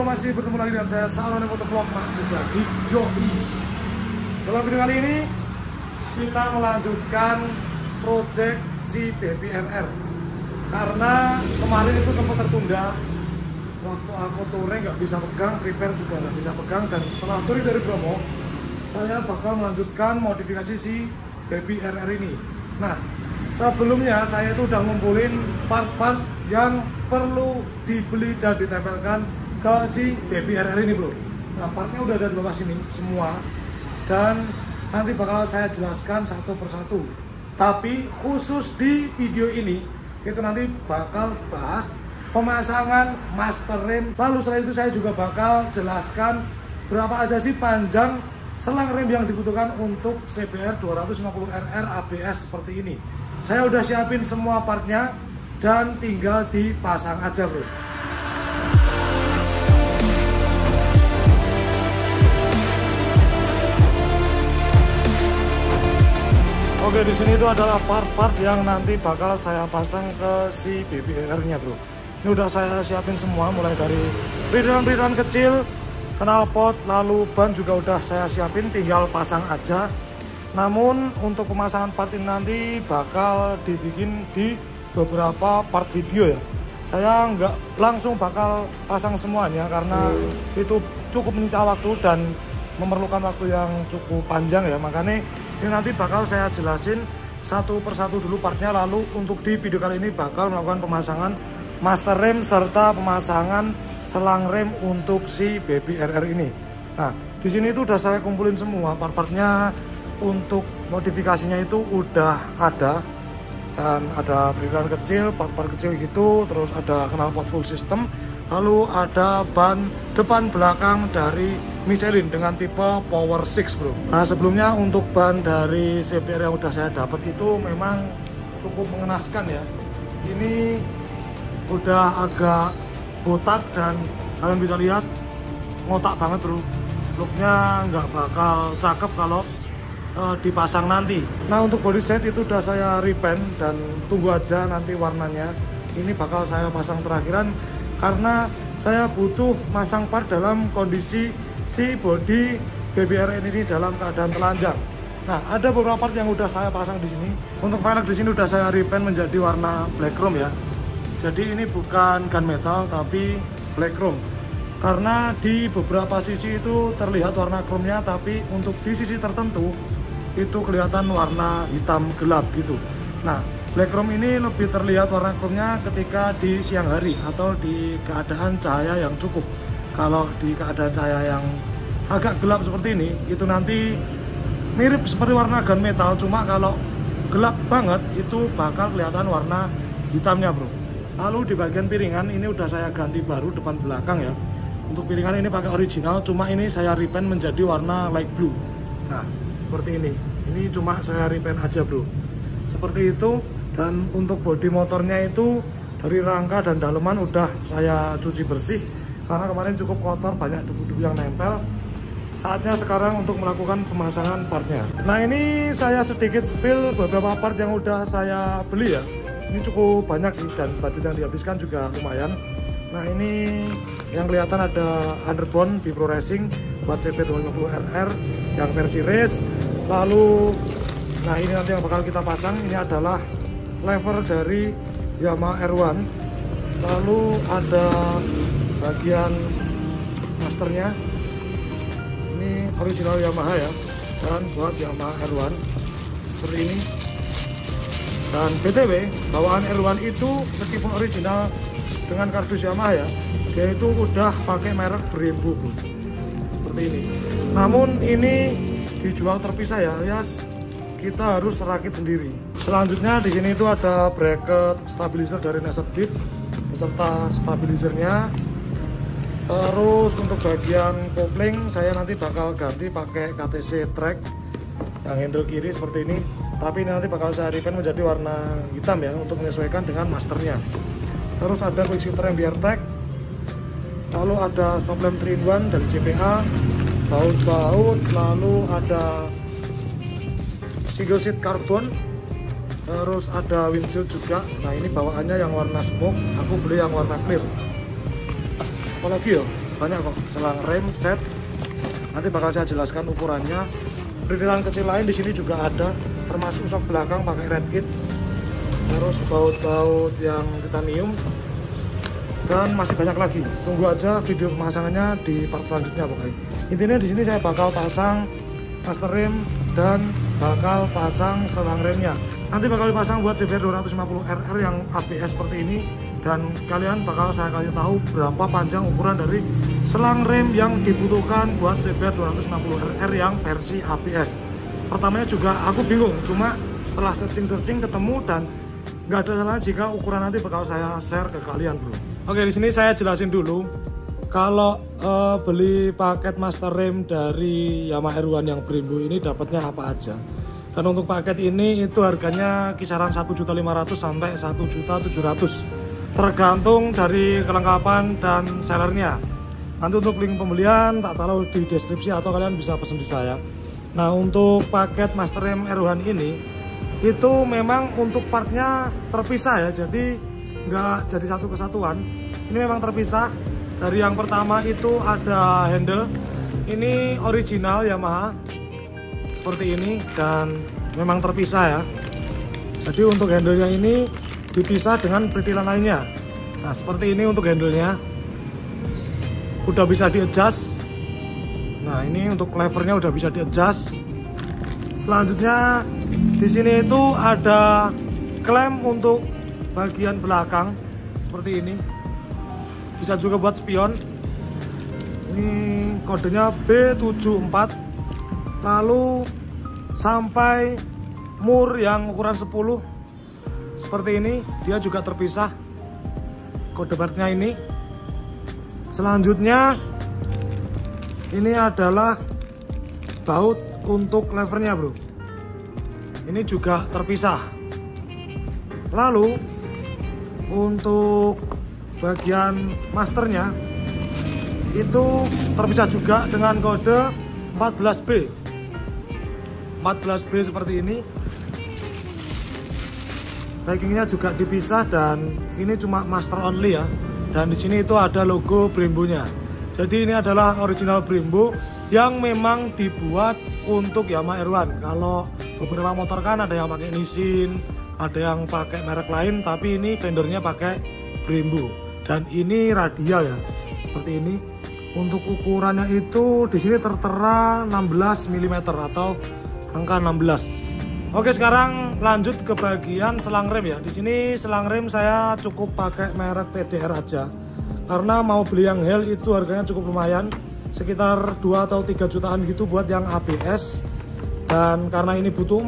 masih bertemu lagi dengan saya Saron Motovlog juga di Yoi. Dalam video kali ini kita melanjutkan project si Baby RR karena kemarin itu sempat tertunda waktu aku touring nggak bisa pegang, repair juga nggak bisa pegang, dan setelah touring dari Bromo saya bakal melanjutkan modifikasi si Baby RR ini. Nah, sebelumnya saya itu udah ngumpulin part-part yang perlu dibeli dan ditempelkan ke si Baby RR ini, bro. Nah, partnya udah ada di bawah sini semua, dan nanti bakal saya jelaskan satu persatu. Tapi khusus di video ini kita nanti bakal bahas pemasangan master rem. Lalu setelah itu saya juga bakal jelaskan berapa aja sih panjang selang rem yang dibutuhkan untuk CBR 250RR ABS seperti ini. Saya udah siapin semua partnya dan tinggal dipasang aja, bro. Oke, di sini itu adalah part-part yang nanti bakal saya pasang ke si Baby RR-nya, bro. Ini udah saya siapin semua, mulai dari beriran-beriran kecil, knalpot, lalu ban juga udah saya siapin, tinggal pasang aja. Namun untuk pemasangan part ini nanti bakal dibikin di beberapa part video ya. Saya nggak langsung bakal pasang semuanya karena itu cukup menyita waktu dan memerlukan waktu yang cukup panjang ya. Makanya ini nanti bakal saya jelasin satu persatu dulu partnya, lalu untuk di video kali ini bakal melakukan pemasangan master rem serta pemasangan selang rem untuk si Baby RR ini. Nah, di sini itu udah saya kumpulin semua part-partnya. Untuk modifikasinya itu udah ada, dan ada beriran kecil, part-part kecil gitu, terus ada knalpot full system, lalu ada ban depan belakang dari Michelin dengan tipe Power 6, bro. Nah, sebelumnya untuk ban dari CBR yang udah saya dapat itu memang cukup mengenaskan ya. Ini udah agak botak dan kalian bisa lihat ngotak banget, bro. Looknya nggak bakal cakep kalau dipasang nanti. Nah, untuk body set itu udah saya repaint dan tunggu aja nanti warnanya. Ini bakal saya pasang terakhiran karena saya butuh masang part dalam kondisi si body Baby RR ini dalam keadaan telanjang. Nah, ada beberapa part yang udah saya pasang di sini. Untuk velg di sini udah saya repaint menjadi warna black chrome ya. Jadi ini bukan gunmetal tapi black chrome. Karena di beberapa sisi itu terlihat warna chrome-nya, tapi untuk di sisi tertentu itu kelihatan warna hitam gelap gitu. Nah, black chrome ini lebih terlihat warna chrome-nya ketika di siang hari atau di keadaan cahaya yang cukup. Kalau di keadaan cahaya yang agak gelap seperti ini, itu nanti mirip seperti warna gunmetal, cuma kalau gelap banget itu bakal kelihatan warna hitamnya, bro. Lalu di bagian piringan ini udah saya ganti baru depan belakang ya. Untuk piringan ini pakai original, cuma ini saya repaint menjadi warna light blue. Nah, seperti ini. Ini cuma saya repaint aja, bro. Seperti itu. Dan untuk bodi motornya itu dari rangka dan daleman udah saya cuci bersih karena kemarin cukup kotor, banyak debu-debu yang nempel. Saatnya sekarang untuk melakukan pemasangan partnya. Nah, ini saya sedikit spill beberapa part yang udah saya beli ya. Ini cukup banyak sih, dan budget yang dihabiskan juga lumayan. Nah, ini yang kelihatan ada underbone Bipro Racing buat CBR 250RR yang versi race. Lalu, nah ini nanti yang bakal kita pasang, ini adalah lever dari Yamaha R1. Lalu ada bagian masternya, ini original Yamaha ya, dan buat Yamaha R1 seperti ini. Dan BTW, bawaan R1 itu meskipun original dengan kardus Yamaha ya, dia itu udah pakai merek Brembo, bro. Seperti ini. Namun ini dijual terpisah ya, alias kita harus rakit sendiri. Selanjutnya di sini itu ada bracket stabilizer dari Nestor Deep beserta stabilizernya. Terus untuk bagian kopling saya nanti bakal ganti pakai KTC Track yang handle kiri seperti ini. Tapi ini nanti bakal saya repaint menjadi warna hitam ya untuk menyesuaikan dengan masternya. Terus ada quick shifter yang biar tag. Lalu ada stop lamp 3-in-1 dari JPA, baut-baut, lalu ada single seat karbon, terus ada windshield juga. Nah, ini bawaannya yang warna smoke, aku beli yang warna clear. Apalagi ya, banyak kok selang rem set. Nanti bakal saya jelaskan ukurannya. Perintilan kecil lain di sini juga ada, termasuk sok belakang pakai red kit, terus baut-baut yang titanium, dan masih banyak lagi. Tunggu aja video pemasangannya di part selanjutnya pokoknya. Intinya di sini saya bakal pasang master rem dan bakal pasang selang remnya. Nanti bakal dipasang buat CBR 250RR yang ABS seperti ini, dan kalian bakal saya kasih tahu berapa panjang ukuran dari selang rem yang dibutuhkan buat CBR 250RR yang versi ABS. Pertamanya juga aku bingung, cuma setelah searching ketemu, dan nggak ada salahnya jika ukuran nanti bakal saya share ke kalian, bro. Oke, di sini saya jelasin dulu. Kalau beli paket master rem dari Yamaha R1 yang Brembo ini dapatnya apa aja. Dan untuk paket ini itu harganya kisaran 1.500.000 sampai 1.700.000, tergantung dari kelengkapan dan sellernya. Nanti untuk link pembelian tak taruh di deskripsi atau kalian bisa pesen di saya. Nah, untuk paket master rem R1 ini itu memang untuk partnya terpisah ya, jadi nggak jadi satu kesatuan. Ini memang terpisah. Dari yang pertama itu ada handle, ini original Yamaha seperti ini, dan memang terpisah ya. Jadi untuk handlenya ini dipisah dengan perintilan lainnya. Nah, seperti ini untuk handlenya, udah bisa di-adjust. Nah, ini untuk levernya udah bisa di-adjust. Selanjutnya di sini itu ada klem untuk bagian belakang seperti ini. Bisa juga buat spion. Ini kodenya B74. Lalu sampai mur yang ukuran 10 seperti ini, dia juga terpisah kode partnya ini. Selanjutnya ini adalah baut untuk levernya, bro. Ini juga terpisah. Lalu untuk bagian masternya itu terpisah juga dengan kode 14B. 14B seperti ini. Backingnya juga dipisah, dan ini cuma master only ya. Dan di sini itu ada logo Brembo-nya. Jadi ini adalah original Brembo yang memang dibuat untuk Yamaha R1. Kalau beberapa motor kan ada yang pakai Nissin, ada yang pakai merek lain, tapi ini vendornya pakai Brembo. Dan ini radial ya, seperti ini. Untuk ukurannya itu di sini tertera 16 mm atau angka 16. Oke, sekarang lanjut ke bagian selang rem ya. Di sini selang rem saya cukup pakai merek TDR aja, karena mau beli yang Hell itu harganya cukup lumayan, sekitar 2 atau 3 jutaan gitu buat yang ABS. Dan karena ini butuh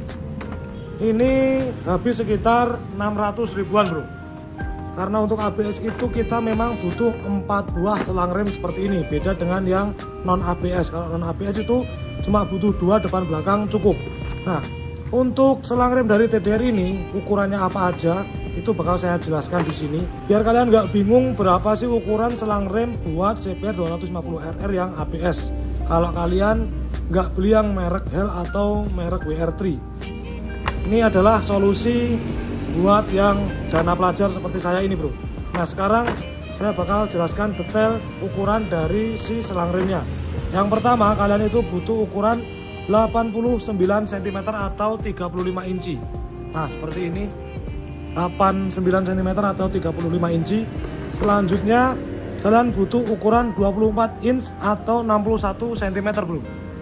4, ini habis sekitar 600 ribuan, bro. Karena untuk ABS itu kita memang butuh 4 buah selang rem seperti ini, beda dengan yang non ABS. Kalau non ABS itu cuma butuh 2 depan belakang cukup. Nah, untuk selang rem dari TDR ini ukurannya apa aja itu bakal saya jelaskan di sini, biar kalian nggak bingung berapa sih ukuran selang rem buat CBR 250RR yang ABS kalau kalian nggak beli yang merek Hell atau merek WR3. Ini adalah solusi buat yang dana pelajar seperti saya ini, bro. Nah, sekarang saya bakal jelaskan detail ukuran dari si selang remnya. Yang pertama, kalian itu butuh ukuran 89 cm atau 35 inci. Nah, seperti ini, 89 cm atau 35 inci. Selanjutnya kalian butuh ukuran 24 inch atau 61 cm, bro.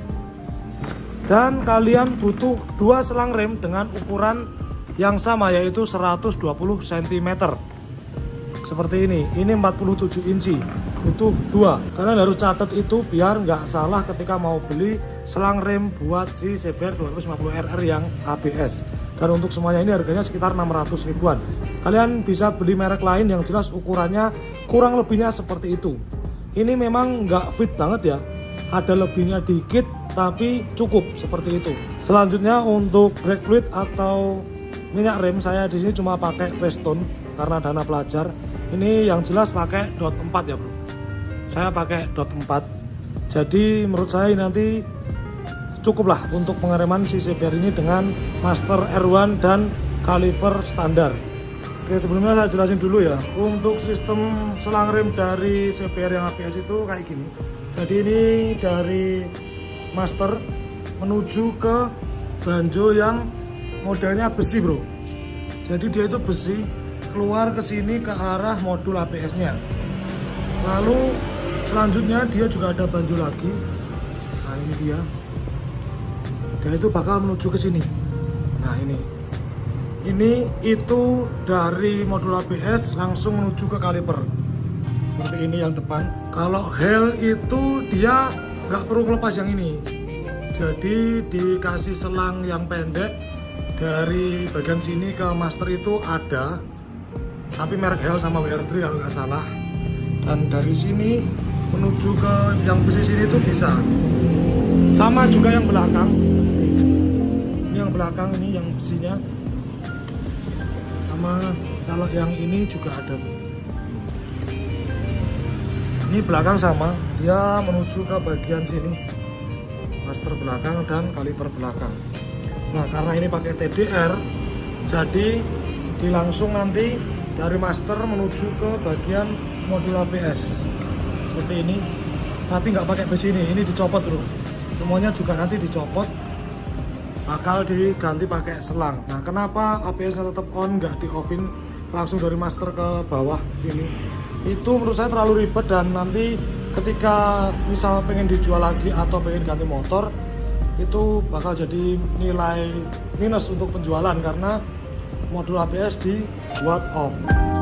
Dan kalian butuh 2 selang rem dengan ukuran yang sama, yaitu 120 cm. Seperti ini 47 inci, butuh 2. Kalian harus catat itu biar nggak salah ketika mau beli selang rem buat si CBR 250RR yang ABS. Dan untuk semuanya ini harganya sekitar 600 ribuan. Kalian bisa beli merek lain yang jelas ukurannya kurang lebihnya seperti itu. Ini memang nggak fit banget ya, ada lebihnya dikit tapi cukup seperti itu. Selanjutnya untuk brake fluid atau minyak rem, saya di sini cuma pakai Prestone karena dana pelajar. Ini yang jelas pakai dot 4 ya, bro. Saya pakai dot 4. Jadi menurut saya nanti cukuplah untuk pengereman si CBR ini dengan master R1 dan kaliper standar. Oke, sebelumnya saya jelasin dulu ya. Untuk sistem selang rem dari CBR yang ABS itu kayak gini. Jadi ini dari master menuju ke banjo yang modelnya besi bro. Jadi dia itu besi keluar ke sini ke arah modul ABS-nya. Lalu selanjutnya dia juga ada banjo lagi. Nah ini dia. Dan itu bakal menuju ke sini. Nah ini itu dari modul ABS langsung menuju ke kaliper seperti ini yang depan. Kalau Hell itu dia nggak perlu melepas yang ini, jadi dikasih selang yang pendek dari bagian sini ke master itu ada, tapi merek Hell sama WR3 kalau nggak salah. Dan dari sini menuju ke yang besi sini itu bisa. Sama juga yang belakang. Ini yang belakang, ini yang besinya. Sama kalau yang ini juga ada. Ini belakang sama, dia menuju ke bagian sini, master belakang dan kaliper belakang. Nah karena ini pakai TDR, jadi dilangsung nanti dari master menuju ke bagian modul ABS seperti ini. Tapi nggak pakai besi ini dicopot bro. Semuanya juga nanti dicopot, bakal diganti pakai selang. Nah kenapa ABS-nya tetap on, nggak di offin langsung dari master ke bawah sini? Itu menurut saya terlalu ribet, dan nanti ketika misal pengen dijual lagi atau pengen ganti motor, itu bakal jadi nilai minus untuk penjualan karena modul ABS dibuat off.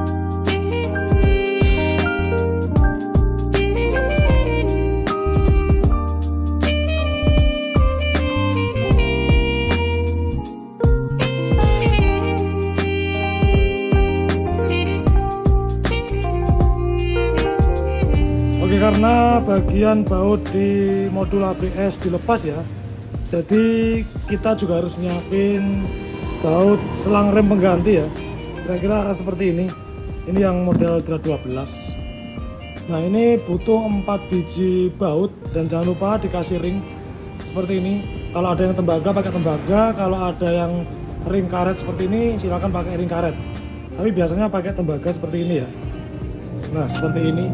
Karena bagian baut di modul ABS dilepas ya, jadi kita juga harus nyiapin baut selang rem pengganti ya, kira-kira seperti ini. Ini yang model Dra 12. Nah ini butuh 4 biji baut, dan jangan lupa dikasih ring seperti ini. Kalau ada yang tembaga pakai tembaga, kalau ada yang ring karet seperti ini silakan pakai ring karet, tapi biasanya pakai tembaga seperti ini ya. Nah seperti ini.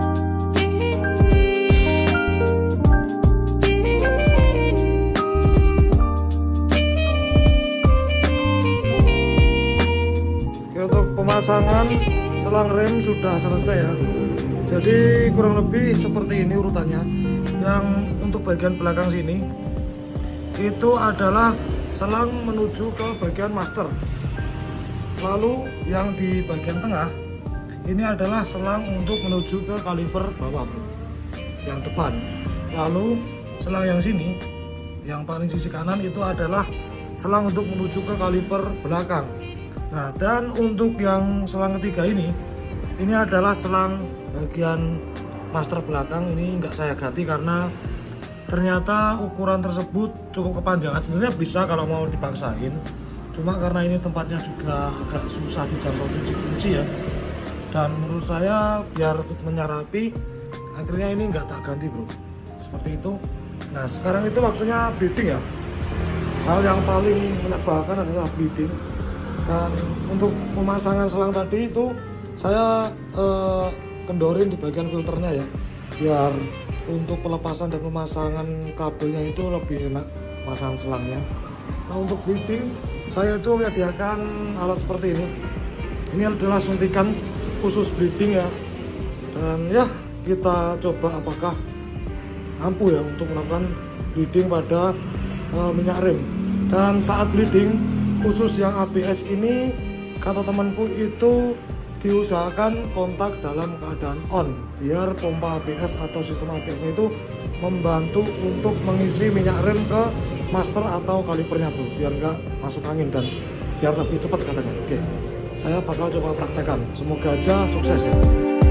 Pemasangan selang rem sudah selesai ya. Jadi kurang lebih seperti ini urutannya. Yang untuk bagian belakang sini itu adalah selang menuju ke bagian master. Lalu yang di bagian tengah ini adalah selang untuk menuju ke kaliper bawah bro, yang depan. Lalu selang yang sini, yang paling sisi kanan itu adalah selang untuk menuju ke kaliper belakang. Nah dan untuk yang selang ketiga ini adalah selang bagian master belakang. Ini nggak saya ganti karena ternyata ukuran tersebut cukup kepanjangan. Sebenarnya bisa kalau mau dipaksain, cuma karena ini tempatnya juga agak susah dijangkau kunci-kunci ya, dan menurut saya biar fitmentnya rapi, akhirnya ini nggak tak ganti bro, seperti itu. Nah sekarang itu waktunya bleeding ya. Hal yang paling menyebalkan adalah bleeding. Dan untuk pemasangan selang tadi itu saya kendorin di bagian filternya ya, biar untuk pelepasan dan pemasangan kabelnya itu lebih enak pemasangan selangnya. Nah untuk bleeding saya itu menyediakan alat seperti ini. Ini adalah suntikan khusus bleeding ya, dan ya kita coba apakah ampuh ya untuk melakukan bleeding pada minyak rem. Dan saat bleeding khusus yang ABS ini, kata temanku itu diusahakan kontak dalam keadaan on, biar pompa ABS atau sistem ABS itu membantu untuk mengisi minyak rem ke master atau kalipernya bro, biar nggak masuk angin dan biar lebih cepat katanya. Oke, saya bakal coba praktekkan, semoga aja sukses ya.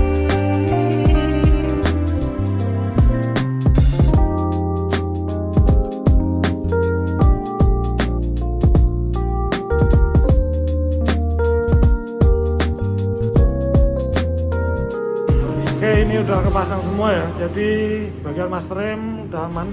Ini udah kepasang semua ya, jadi bagian master rem udah aman,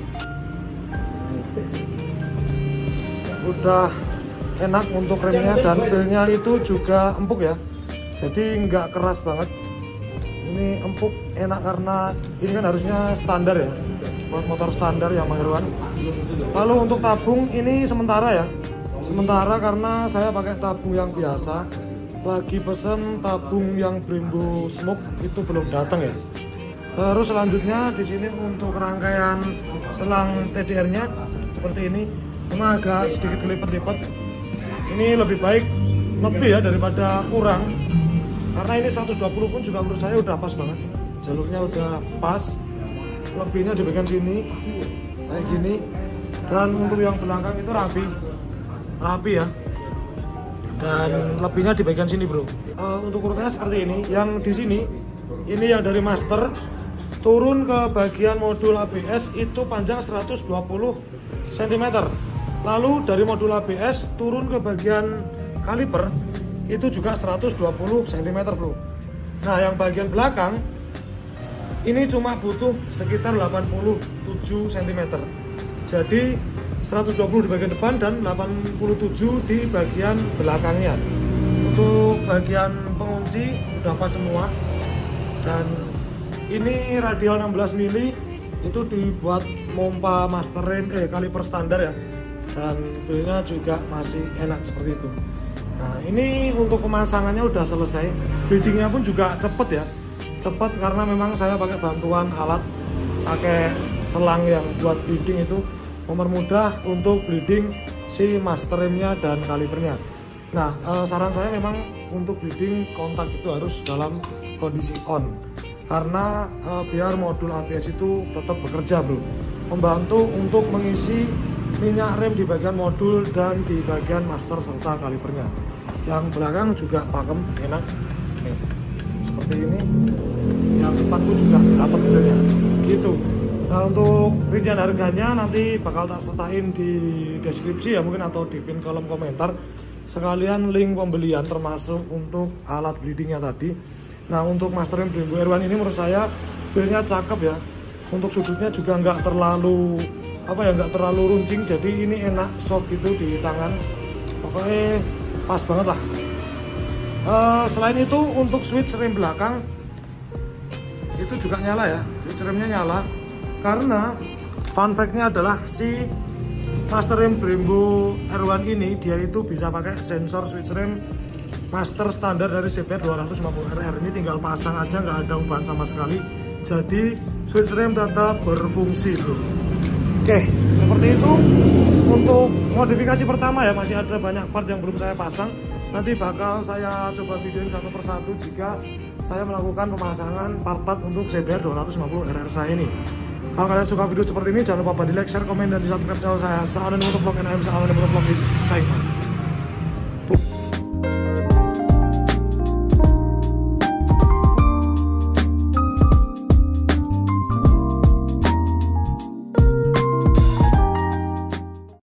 udah enak untuk remnya, dan feelnya itu juga empuk ya. jadi nggak keras banget. Ini empuk, enak karena ini kan harusnya standar ya, buat motor standar ya Mang Irwan. Lalu untuk tabung ini sementara ya, sementara karena saya pakai tabung yang biasa. Lagi pesen tabung yang Brembo Smoke itu belum datang ya. Terus selanjutnya di sini untuk rangkaian selang TDR-nya seperti ini, memang agak sedikit kelipet-lipet. Ini lebih baik lebih ya daripada kurang. Karena ini 120 pun juga menurut saya udah pas banget. Jalurnya udah pas. Lebihnya di bagian sini kayak gini. Dan untuk yang belakang itu rapi ya. Dan lebihnya di bagian sini bro. Untuk urutannya seperti ini. Yang di sini ini yang dari master turun ke bagian modul ABS itu panjang 120 cm. Lalu dari modul ABS turun ke bagian kaliper itu juga 120 cm bro. Nah yang bagian belakang ini cuma butuh sekitar 87 cm. Jadi 120 di bagian depan dan 87 di bagian belakangnya. Untuk bagian pengunci udah pas semua. Dan ini radial 16 mili itu dibuat mompa masterin kaliper standar ya. Dan feelnya juga masih enak seperti itu. Nah ini untuk pemasangannya udah selesai. Bleedingnya pun juga cepet ya. Cepet karena memang saya pakai bantuan alat, pakai selang yang buat bleeding itu mempermudah untuk bleeding si master remnya dan kalipernya. Nah saran saya memang untuk bleeding kontak itu harus dalam kondisi on, karena biar modul ABS itu tetap bekerja bro, membantu untuk mengisi minyak rem di bagian modul dan di bagian master serta kalipernya. Yang belakang juga pakem enak nih, seperti ini. Yang depan pun juga dapat sebenarnya gitu. Nah untuk rincian harganya nanti bakal tak sertain di deskripsi ya mungkin, atau di pin kolom komentar, sekalian link pembelian termasuk untuk alat bleedingnya tadi. Nah untuk master rem Brembo R1 ini menurut saya feelnya cakep ya. Untuk sudutnya juga nggak terlalu nggak terlalu runcing, jadi ini enak soft gitu di tangan, pokoknya pas banget lah. Selain itu untuk switch rem belakang itu juga nyala ya, switch remnya nyala. Karena fun fact-nya adalah si master rem Brembo R1 ini dia itu bisa pakai sensor switch rem master standar dari CBR 250RR. Ini tinggal pasang aja, nggak ada ubahan sama sekali. Jadi switch rem tetap berfungsi bro. Oke, seperti itu untuk modifikasi pertama ya. Masih ada banyak part yang belum saya pasang. Nanti bakal saya coba videoin satu persatu jika saya melakukan pemasangan part-part untuk CBR 250RR saya ini. Kalau kalian suka video seperti ini, jangan lupa di like, share, komen, dan di subscribe channel saya. Salam dari Motovlog, and I'm Salam dari Motovlog is signing out.